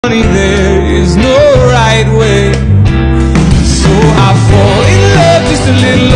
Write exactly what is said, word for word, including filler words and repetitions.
There is no right way, so I fall in love just a little